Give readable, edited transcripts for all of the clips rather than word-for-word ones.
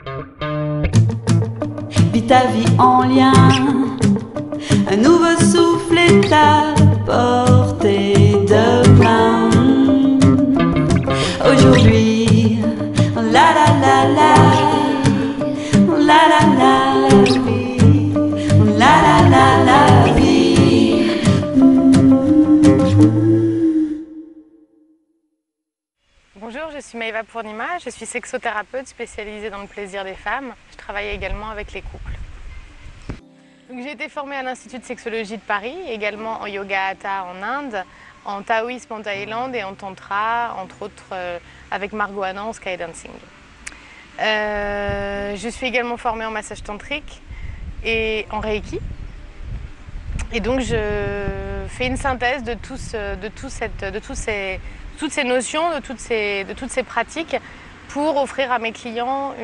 Vis ta vie en lien, un nouveau souffle est à portée de main. Aujourd'hui, la la la la, la la la la vie, la la la la vie. Bonjour, je suis Maïva Purnima, je suis sexothérapeute spécialisée dans le plaisir des femmes. Je travaille également avec les couples. J'ai été formée à l'Institut de sexologie de Paris, également en yoga hatha en Inde, en taoïsme en Thaïlande et en tantra, entre autres avec Margot Anand en skydancing. Je suis également formée en massage tantrique et en reiki. Et donc je fais une synthèse de toutes ces notions, de toutes ces pratiques pour offrir à mes clients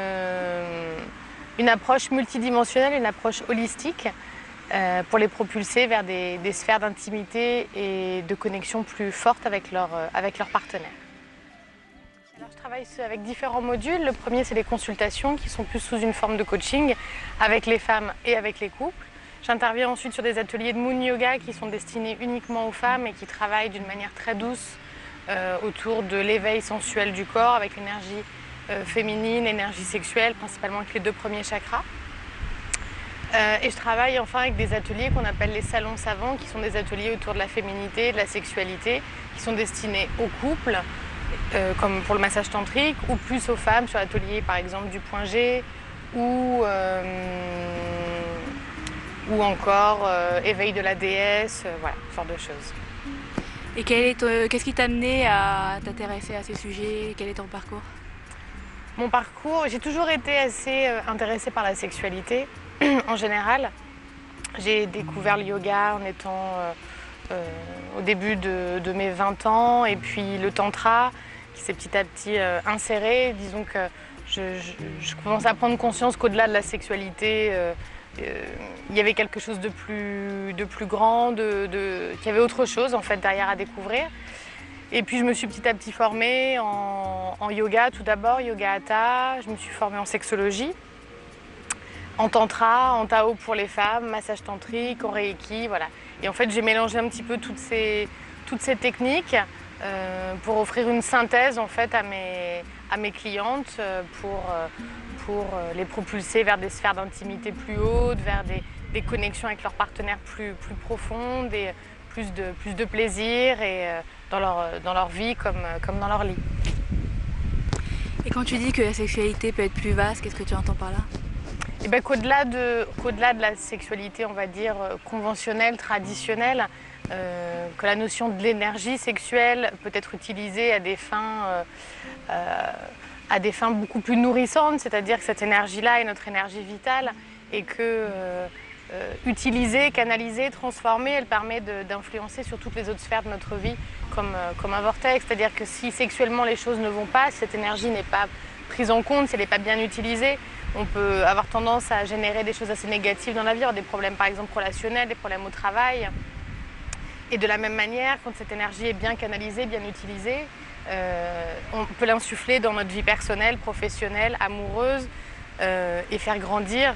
une approche multidimensionnelle, une approche holistique pour les propulser vers des sphères d'intimité et de connexion plus fortes avec leur partenaire. Alors, je travaille avec différents modules. Le premier, c'est les consultations qui sont plus sous une forme de coaching avec les femmes et avec les couples. J'interviens ensuite sur des ateliers de Moon Yoga qui sont destinés uniquement aux femmes et qui travaillent d'une manière très douce autour de l'éveil sensuel du corps avec l'énergie féminine, l'énergie sexuelle, principalement avec les deux premiers chakras. Et je travaille enfin avec des ateliers qu'on appelle les salons savants, qui sont des ateliers autour de la féminité, de la sexualité, qui sont destinés aux couples, comme pour le massage tantrique, ou plus aux femmes sur l'atelier par exemple du point G, ou encore éveil de la déesse, voilà, ce genre de choses. Et qu'est-ce qui t'a amené à t'intéresser à ces sujets? Quel est ton parcours? Mon parcours, j'ai toujours été assez intéressée par la sexualité en général. J'ai découvert le yoga en étant au début de mes 20 ans et puis le tantra qui s'est petit à petit inséré. Disons que je commence à prendre conscience qu'au-delà de la sexualité, il y avait quelque chose de plus grand, qu'il y avait autre chose en fait derrière à découvrir. Et puis je me suis petit à petit formée en yoga tout d'abord, yoga hatha, je me suis formée en sexologie, en tantra, en tao pour les femmes, massage tantrique, en reiki, voilà. Et en fait j'ai mélangé un petit peu toutes ces techniques pour offrir une synthèse en fait à mes clientes pour les propulser vers des sphères d'intimité plus hautes, vers des connexions avec leurs partenaires plus profondes et plus de plaisir et dans leur vie comme dans leur lit. Et quand tu dis que la sexualité peut être plus vaste, qu'est-ce que tu entends par là? Et bien qu'au-delà de la sexualité, on va dire, conventionnelle, traditionnelle, que la notion de l'énergie sexuelle peut être utilisée à des fins beaucoup plus nourrissantes, c'est-à-dire que cette énergie-là est notre énergie vitale et que utilisée, canalisée, transformée, elle permet d'influencer sur toutes les autres sphères de notre vie comme un vortex. C'est-à-dire que si sexuellement les choses ne vont pas, si cette énergie n'est pas prise en compte, si elle n'est pas bien utilisée, on peut avoir tendance à générer des choses assez négatives dans la vie, avoir des problèmes par exemple relationnels, des problèmes au travail. Et de la même manière, quand cette énergie est bien canalisée, bien utilisée, on peut l'insuffler dans notre vie personnelle, professionnelle, amoureuse et faire grandir.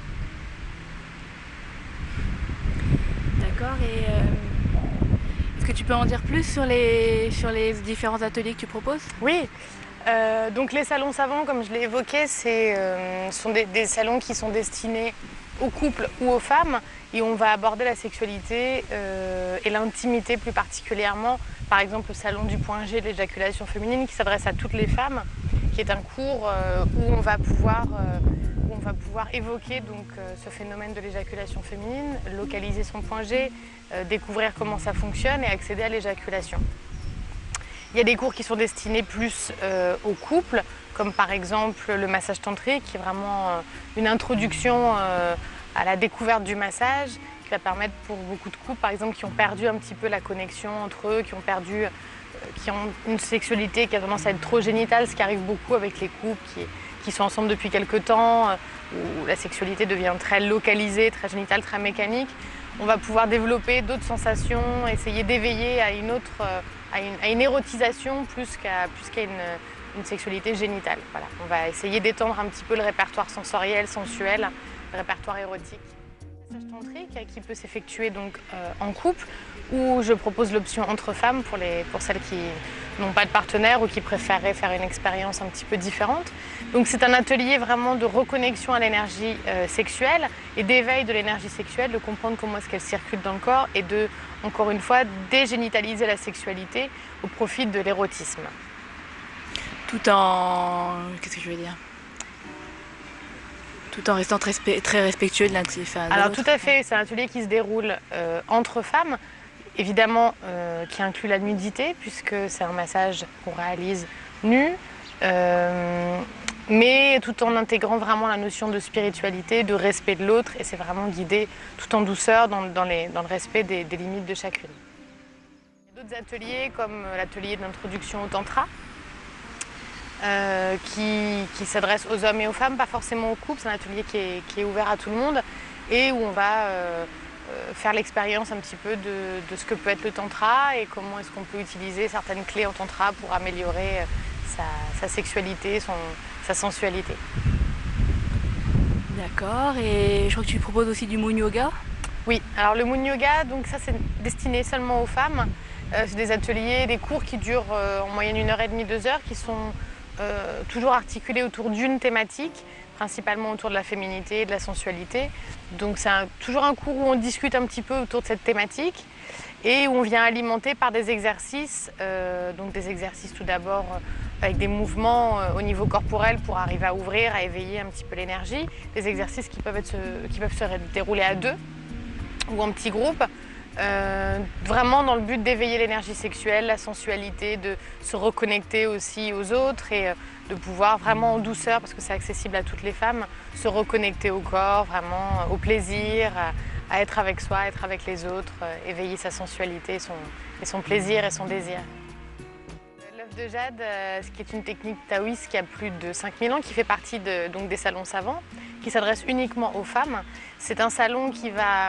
D'accord, et est-ce que tu peux en dire plus sur les différents ateliers que tu proposes? Oui, donc les salons savants, comme je l'ai évoqué, sont des salons qui sont destinés aux couples ou aux femmes et on va aborder la sexualité et l'intimité plus particulièrement. Par exemple, le salon du point G de l'éjaculation féminine qui s'adresse à toutes les femmes, qui est un cours où on va pouvoir évoquer donc, ce phénomène de l'éjaculation féminine, localiser son point G, découvrir comment ça fonctionne et accéder à l'éjaculation. Il y a des cours qui sont destinés plus aux couples, comme par exemple le massage tantrique, qui est vraiment une introduction à la découverte du massage, qui va permettre pour beaucoup de couples, par exemple, qui ont perdu un petit peu la connexion entre eux, qui ont une sexualité qui a tendance à être trop génitale, ce qui arrive beaucoup avec les couples qui sont ensemble depuis quelque temps, où la sexualité devient très localisée, très génitale, très mécanique. On va pouvoir développer d'autres sensations, essayer d'éveiller à une érotisation plus qu'à une sexualité génitale. Voilà. On va essayer d'étendre un petit peu le répertoire sensoriel, sensuel, le répertoire érotique. Le massage tantrique qui peut s'effectuer donc en couple, où je propose l'option entre femmes pour celles qui n'ont pas de partenaire ou qui préféreraient faire une expérience un petit peu différente. Donc c'est un atelier vraiment de reconnexion à l'énergie sexuelle et d'éveil de l'énergie sexuelle, de comprendre comment est-ce qu'elle circule dans le corps et de, encore une fois, dégénitaliser la sexualité au profit de l'érotisme. Tout en... Qu'est-ce que je veux dire? Tout en restant très respectueux de l'autre. Alors tout à fait, c'est un atelier qui se déroule entre femmes, évidemment qui inclut la nudité, puisque c'est un massage qu'on réalise nu, mais tout en intégrant vraiment la notion de spiritualité, de respect de l'autre, et c'est vraiment guidé tout en douceur dans le respect des limites de chacune. Il y a d'autres ateliers comme l'atelier d'introduction au tantra, qui s'adresse aux hommes et aux femmes, pas forcément aux couples. C'est un atelier qui est ouvert à tout le monde et où on va faire l'expérience un petit peu de ce que peut être le tantra et comment est-ce qu'on peut utiliser certaines clés en tantra pour améliorer sa sexualité, sa sensualité. D'accord, et je crois que tu proposes aussi du Moon Yoga? Oui, alors le Moon Yoga, donc ça c'est destiné seulement aux femmes. C'est des ateliers, des cours qui durent en moyenne 1h30, 2 heures, qui sont toujours articulés autour d'une thématique, principalement autour de la féminité et de la sensualité. Donc c'est toujours un cours où on discute un petit peu autour de cette thématique et où on vient alimenter par des exercices, donc des exercices tout d'abord avec des mouvements au niveau corporel pour arriver à ouvrir, à éveiller un petit peu l'énergie, des exercices qui peuvent se dérouler à deux ou en petits groupes. Vraiment dans le but d'éveiller l'énergie sexuelle, la sensualité, de se reconnecter aussi aux autres et de pouvoir vraiment en douceur, parce que c'est accessible à toutes les femmes, se reconnecter au corps, vraiment au plaisir, à être avec soi, être avec les autres, éveiller sa sensualité, son plaisir et son désir. L'œuf de jade, ce qui est une technique taoïste qui a plus de 5000 ans, qui fait partie donc des salons savants, qui s'adresse uniquement aux femmes. C'est un salon qui va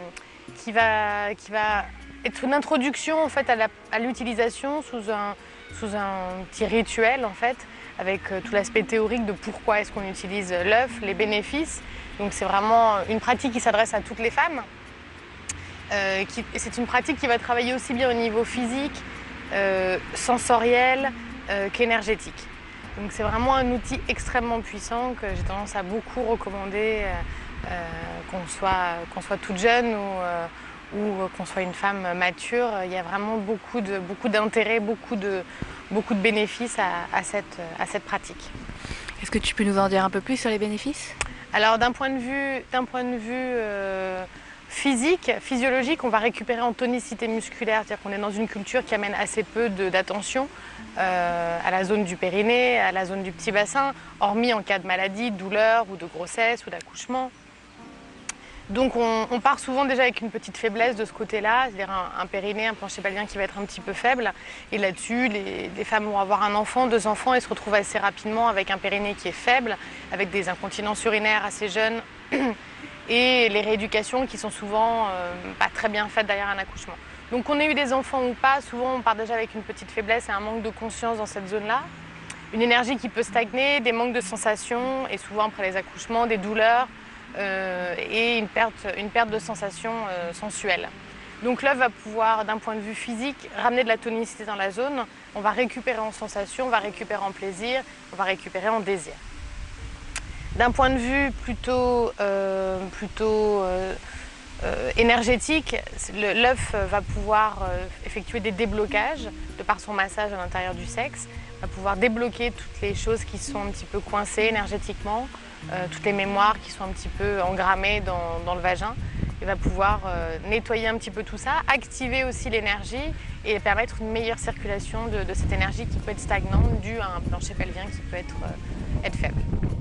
être une introduction en fait, à l'utilisation sous un petit rituel en fait, avec tout l'aspect théorique de pourquoi est-ce qu'on utilise l'œuf, les bénéfices. Donc c'est vraiment une pratique qui s'adresse à toutes les femmes. C'est une pratique qui va travailler aussi bien au niveau physique, sensoriel qu'énergétique. Donc c'est vraiment un outil extrêmement puissant que j'ai tendance à beaucoup recommander, qu'on soit toute jeune ou qu'on soit une femme mature. Il y a vraiment beaucoup d'intérêt, beaucoup de bénéfices à cette pratique. Est-ce que tu peux nous en dire un peu plus sur les bénéfices? Alors d'un point de vue physique, physiologique, on va récupérer en tonicité musculaire, c'est-à-dire qu'on est dans une culture qui amène assez peu d'attention à la zone du périnée, à la zone du petit bassin, hormis en cas de maladie, de douleur ou de grossesse ou d'accouchement. Donc on part souvent déjà avec une petite faiblesse de ce côté-là, c'est-à-dire un périnée, un plancher pelvien qui va être un petit peu faible. Et là-dessus, les femmes vont avoir un enfant, 2 enfants et se retrouvent assez rapidement avec un périnée qui est faible, avec des incontinences urinaires assez jeunes et les rééducations qui sont souvent pas très bien faites derrière un accouchement. Donc qu'on ait eu des enfants ou pas, souvent on part déjà avec une petite faiblesse et un manque de conscience dans cette zone-là. Une énergie qui peut stagner, des manques de sensations et souvent après les accouchements, des douleurs. Et une perte de sensations sensuelles. Donc l'œuf va pouvoir, d'un point de vue physique, ramener de la tonicité dans la zone. On va récupérer en sensation, on va récupérer en plaisir, on va récupérer en désir. D'un point de vue plutôt énergétique, l'œuf va pouvoir effectuer des déblocages de par son massage à l'intérieur du sexe, va pouvoir débloquer toutes les choses qui sont un petit peu coincées énergétiquement, toutes les mémoires qui sont un petit peu engrammées dans le vagin. Il va pouvoir nettoyer un petit peu tout ça, activer aussi l'énergie et permettre une meilleure circulation de cette énergie qui peut être stagnante due à un plancher pelvien qui peut être faible.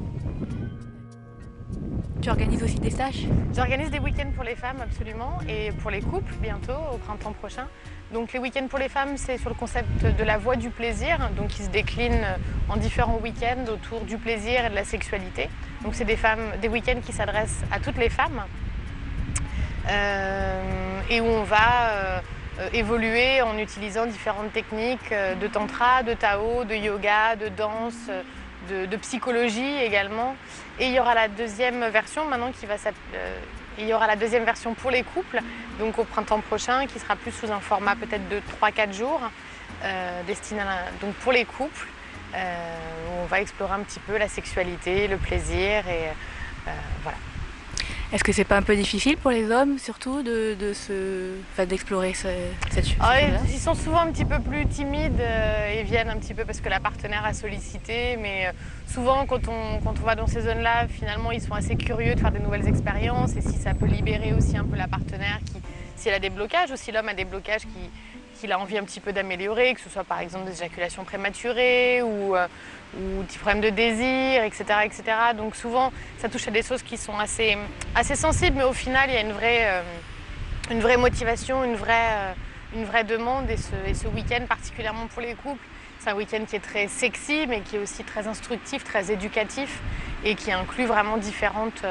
Tu organises aussi des stages? J'organise des week-ends pour les femmes, absolument, et pour les couples, bientôt, au printemps prochain. Donc les week-ends pour les femmes, c'est sur le concept de la voie du plaisir, donc qui se décline en différents week-ends autour du plaisir et de la sexualité. Donc c'est des week-ends qui s'adressent à toutes les femmes et où on va évoluer en utilisant différentes techniques de tantra, de tao, de yoga, de danse, de psychologie également. Et il y aura la deuxième version maintenant il y aura la deuxième version pour les couples, donc au printemps prochain, qui sera plus sous un format peut-être de 3-4 jours, destiné donc pour les couples, où on va explorer un petit peu la sexualité, le plaisir et voilà. Est-ce que c'est pas un peu difficile pour les hommes, surtout, d'explorer cette chose-là? Ils sont souvent un petit peu plus timides et viennent un petit peu parce que la partenaire a sollicité, mais souvent quand on va dans ces zones-là, finalement ils sont assez curieux de faire des nouvelles expériences et si ça peut libérer aussi un peu la partenaire, si elle a des blocages ou si l'homme a des blocages qu'il a envie un petit peu d'améliorer, que ce soit par exemple des éjaculations prématurées ou des problèmes de désir, etc., etc. Donc souvent, ça touche à des choses qui sont assez sensibles, mais au final, il y a une vraie motivation, une vraie demande. Et ce week-end, particulièrement pour les couples, c'est un week-end qui est très sexy, mais qui est aussi très instructif, très éducatif, et qui inclut vraiment différentes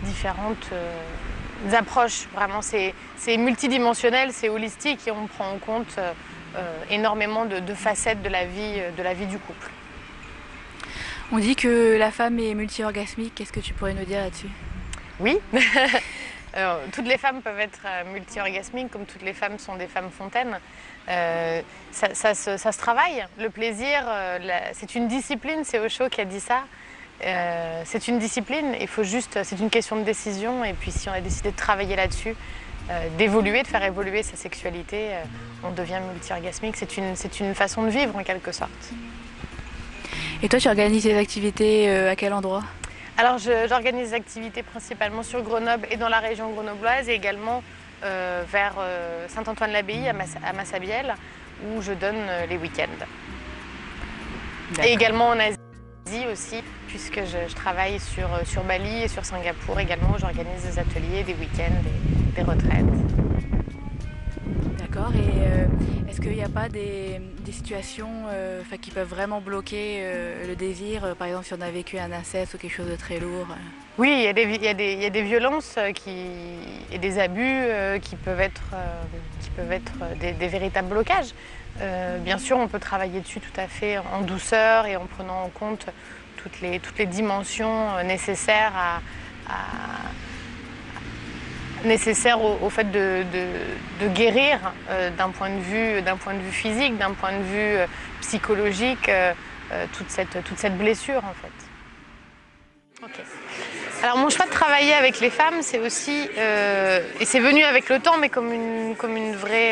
approches. Vraiment, c'est multidimensionnel, c'est holistique, et on prend en compte énormément de facettes de la vie du couple. On dit que la femme est multi-orgasmique, qu'est-ce que tu pourrais nous dire là-dessus? Oui, alors, toutes les femmes peuvent être multi-orgasmiques, comme toutes les femmes sont des femmes fontaines. Ça se travaille. Le plaisir, c'est une discipline, c'est Osho qui a dit ça. C'est une discipline, c'est une question de décision. Et puis si on a décidé de travailler là-dessus, d'évoluer, de faire évoluer sa sexualité, on devient multi-orgasmique. C'est une façon de vivre en quelque sorte. Et toi, tu organises tes activités à quel endroit? Alors, j'organise des activités principalement sur Grenoble et dans la région grenobloise et également vers Saint-Antoine-l'Abbaye à Massabielle où je donne les week-ends. Et également en Asie aussi, puisque je travaille sur Bali et sur Singapour également où j'organise des ateliers, des week-ends, des retraites. D'accord, et est-ce qu'il n'y a pas des situations qui peuvent vraiment bloquer le désir, par exemple si on a vécu un inceste ou quelque chose de très lourd? Oui, il y a des violences et des abus qui peuvent être des véritables blocages. Bien sûr, on peut travailler dessus tout à fait en douceur et en prenant en compte toutes les dimensions nécessaires au fait de guérir d'un point de vue physique, d'un point de vue psychologique, toute cette blessure en fait. Okay. Alors mon choix de travailler avec les femmes, c'est aussi, et c'est venu avec le temps, mais comme une vraie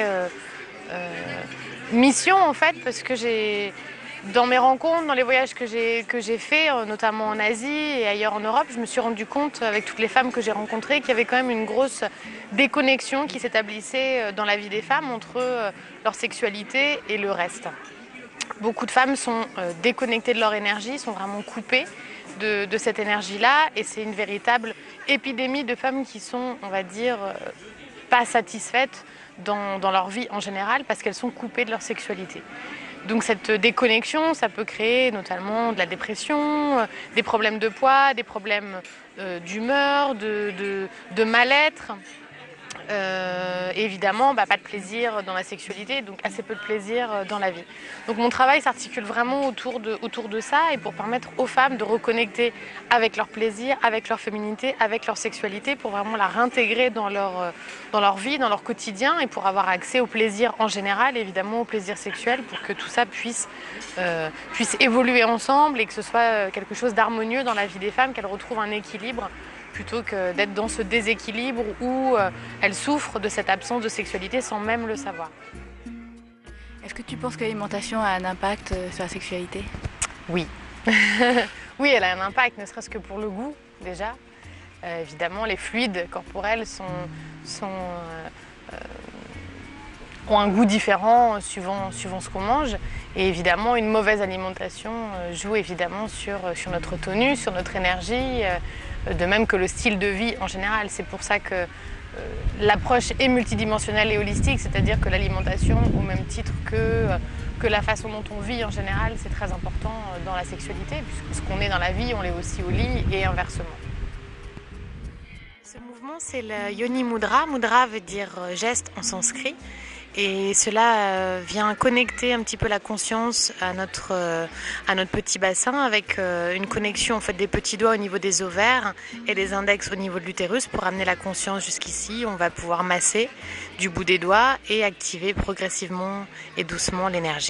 mission en fait, parce que dans mes rencontres, dans les voyages que j'ai faits, notamment en Asie et ailleurs en Europe, je me suis rendu compte, avec toutes les femmes que j'ai rencontrées, qu'il y avait quand même une grosse déconnexion qui s'établissait dans la vie des femmes entre leur sexualité et le reste. Beaucoup de femmes sont déconnectées de leur énergie, sont vraiment coupées de cette énergie-là, et c'est une véritable épidémie de femmes qui sont, on va dire, pas satisfaites dans leur vie en général parce qu'elles sont coupées de leur sexualité. Donc cette déconnexion, ça peut créer notamment de la dépression, des problèmes de poids, des problèmes d'humeur, de mal-être. Évidemment, pas de plaisir dans la sexualité, donc assez peu de plaisir dans la vie. Donc mon travail s'articule vraiment autour de ça et pour permettre aux femmes de reconnecter avec leur plaisir, avec leur féminité, avec leur sexualité, pour vraiment la réintégrer dans leur vie, dans leur quotidien et pour avoir accès au plaisir en général, évidemment au plaisir sexuel, pour que tout ça puisse évoluer ensemble et que ce soit quelque chose d'harmonieux dans la vie des femmes, qu'elles retrouvent un équilibre, plutôt que d'être dans ce déséquilibre où elles souffrent de cette absence de sexualité sans même le savoir. Est-ce que tu penses que l'alimentation a un impact sur la sexualité? Oui. Oui, elle a un impact, ne serait-ce que pour le goût déjà. Évidemment, les fluides corporels ont un goût différent suivant ce qu'on mange. Et évidemment, une mauvaise alimentation joue évidemment sur notre tonus, sur notre énergie, de même que le style de vie en général. C'est pour ça que l'approche est multidimensionnelle et holistique, c'est-à-dire que l'alimentation, au même titre que la façon dont on vit en général, c'est très important dans la sexualité, puisque ce qu'on est dans la vie, on l'est aussi au lit et inversement. Ce mouvement, c'est le Yoni Mudra. Mudra veut dire geste en sanskrit. Et cela vient connecter un petit peu la conscience à notre petit bassin avec une connexion en fait des petits doigts au niveau des ovaires et des index au niveau de l'utérus pour amener la conscience jusqu'ici. On va pouvoir masser du bout des doigts et activer progressivement et doucement l'énergie.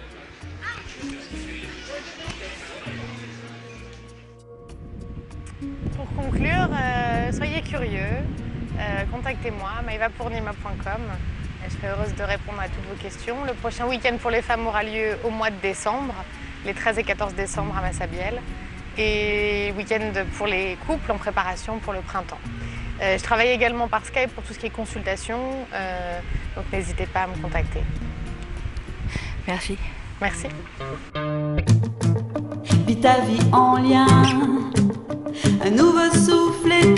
Pour conclure, soyez curieux, contactez-moi, maëvapournima.com. Je serai heureuse de répondre à toutes vos questions. Le prochain week-end pour les femmes aura lieu au mois de décembre, les 13 et 14 décembre à Massabielle. Et week-end pour les couples en préparation pour le printemps. Je travaille également par Skype pour tout ce qui est consultation, donc n'hésitez pas à me contacter. Merci. Merci. Vis ta vie en lien, un nouveau souffle et